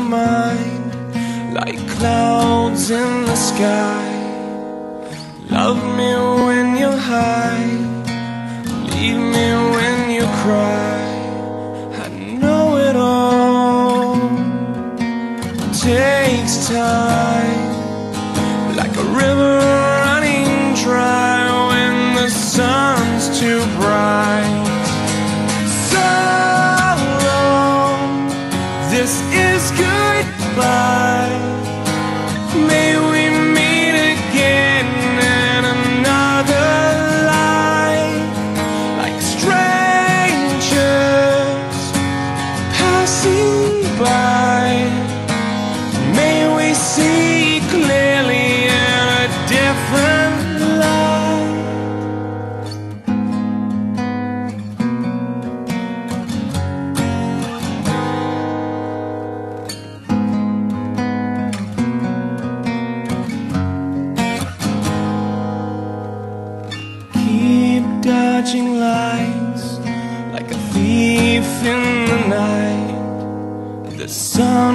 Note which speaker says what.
Speaker 1: mind, like clouds in the sky. Love me when you're high, leave me when you cry. I know it all takes time, like a river running dry when the sun's too bright. So long, this is goodbye. May we meet again in another life, like strangers passing by. May we see clearly in a different light. Keep dodging lights like a thief in the night. The sun